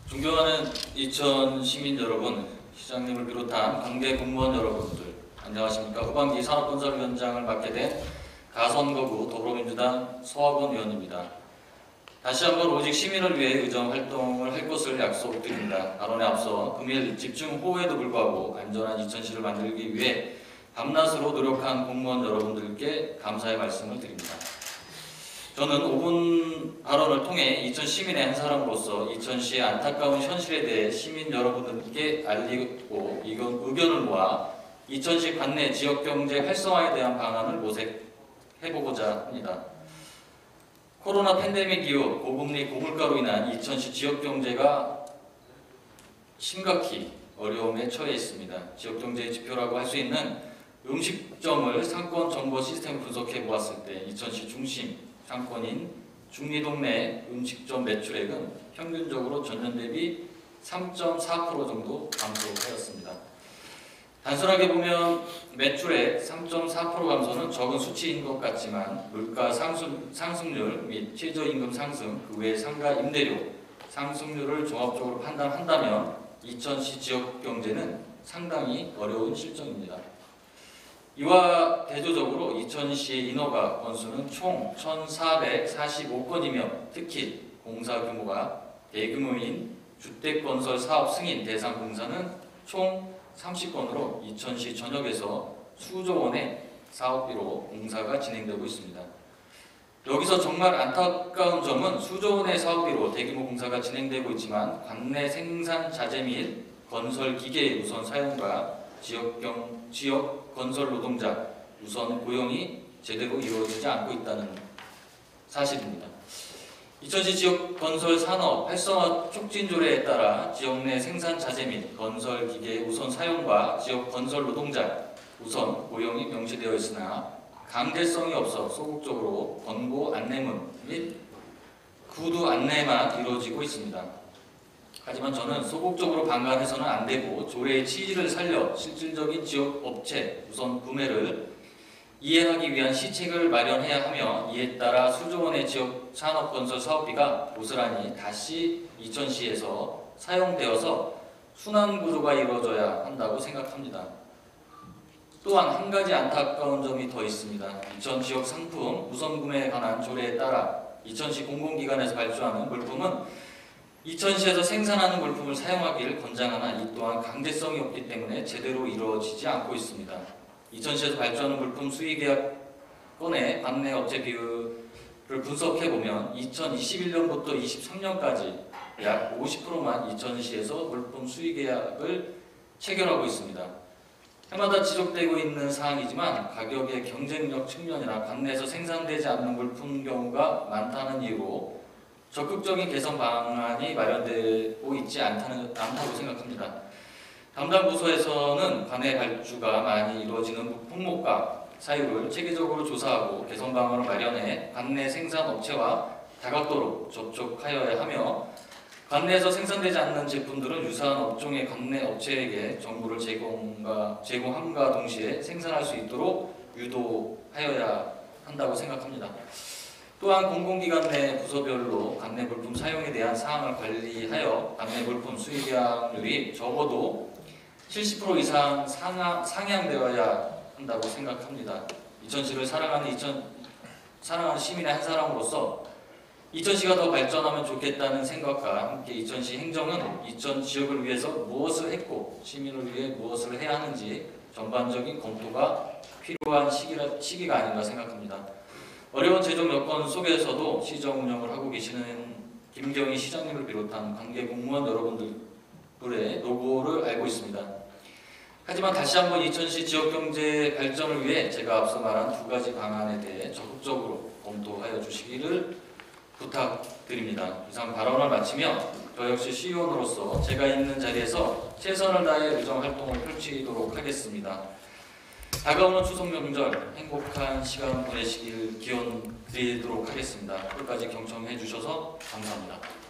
존경하는 이천 시민 여러분, 시장님을 비롯한 관계 공무원 여러분들, 안녕하십니까. 후반기 산업건설위원장을 맡게 된 가선거구 더불어민주당 서학원 의원입니다. 다시 한번 오직 시민을 위해 의정활동을 할 것을 약속드립니다. 발언에 앞서 금일 집중 호우에도 불구하고 안전한 이천시를 만들기 위해 밤낮으로 노력한 공무원 여러분들께 감사의 말씀을 드립니다. 저는 5분 발언을 통해 이천 시민의 한 사람으로서 이천시의 안타까운 현실에 대해 시민 여러분들께 알리고 의견을 모아 이천시 관내 지역경제 활성화에 대한 방안을 모색해보고자 합니다. 코로나 팬데믹 이후 고금리 고물가로 인한 이천시 지역경제가 심각히 어려움에 처해 있습니다. 지역경제의 지표라고 할 수 있는 음식점을 상권 정보 시스템을 분석해 보았을 때 이천시 중심 상권인 중리동네 음식점 매출액은 평균적으로 전년 대비 3.4% 정도 감소하였습니다. 단순하게 보면 매출액 3.4% 감소는 적은 수치인 것 같지만 물가 상승률 및 최저임금 상승, 그 외 상가 임대료 상승률을 종합적으로 판단한다면 이천시 지역 경제는 상당히 어려운 실정입니다. 이와 대조적으로 이천시의 인허가 건수는 총 1,445건이며 특히 공사 규모가 대규모인 주택건설 사업 승인 대상 공사는 총 30건으로 이천시 전역에서 수조 원의 사업비로 공사가 진행되고 있습니다. 여기서 정말 안타까운 점은 수조 원의 사업비로 대규모 공사가 진행되고 있지만 관내 생산 자재 및 건설 기계 우선 사용과 지역 건설 노동자 우선 고용이 제대로 이루어지지 않고 있다는 사실입니다. 이천시 지역 건설 산업 활성화 촉진 조례에 따라 지역 내 생산 자재 및 건설 기계 우선 사용과 지역 건설 노동자 우선 고용이 명시되어 있으나 강제성이 없어 소극적으로 권고 안내문 및 구두 안내만 이루어지고 있습니다. 하지만 저는 소극적으로 방관해서는 안 되고 조례의 취지를 살려 실질적인 지역 업체 우선 구매를 이해하기 위한 시책을 마련해야 하며 이에 따라 수조 원의 지역 산업 건설 사업비가 고스란히 다시 이천시에서 사용되어서 순환 구조가 이루어져야 한다고 생각합니다. 또한 한 가지 안타까운 점이 더 있습니다. 이천 지역 상품 우선 구매에 관한 조례에 따라 이천시 공공기관에서 발주하는 물품은 이천시에서 생산하는 물품을 사용하기를 권장하나 이 또한 강제성이 없기 때문에 제대로 이루어지지 않고 있습니다. 이천시에서 발주하는 물품 수의계약건의 관내 업체 비율을 분석해보면 2021년부터 23년까지 약 50%만 이천시에서 물품 수의계약을 체결하고 있습니다. 해마다 지적되고 있는 사항이지만 가격의 경쟁력 측면이나 관내에서 생산되지 않는 물품 경우가 많다는 이유로 적극적인 개선 방안이 마련되고 있지 않다고 생각합니다. 담당 부서에서는 관내 발주가 많이 이루어지는 품목과 사유를 체계적으로 조사하고 개선 방안을 마련해 관내 생산 업체와 다각도로 접촉하여야 하며 관내에서 생산되지 않는 제품들은 유사한 업종의 관내 업체에게 정보를 제공함과 동시에 생산할 수 있도록 유도하여야 한다고 생각합니다. 또한 공공기관 내 부서별로 관내 물품 사용에 대한 사항을 관리하여 관내 물품 수의계약률이 적어도 70% 이상 상향되어야 한다고 생각합니다. 이천시를 사랑하는 시민의 한 사람으로서 이천시가 더 발전하면 좋겠다는 생각과 함께 이천시 행정은 이천 지역을 위해서 무엇을 했고 시민을 위해 무엇을 해야 하는지 전반적인 검토가 필요한 시기가 아닌가 생각합니다. 어려운 재정 여건 속에서도 시정 운영을 하고 계시는 김경희 시장님을 비롯한 관계 공무원 여러분들의 노고를 알고 있습니다. 하지만 다시 한번 이천시 지역경제 발전을 위해 제가 앞서 말한 두 가지 방안에 대해 적극적으로 검토하여 주시기를 부탁드립니다. 이상 발언을 마치며 저 역시 시의원으로서 제가 있는 자리에서 최선을 다해 의정활동을 펼치도록 하겠습니다. 다가오는 추석 명절 행복한 시간 보내시길 기원 드리도록 하겠습니다. 끝까지 경청해 주셔서 감사합니다.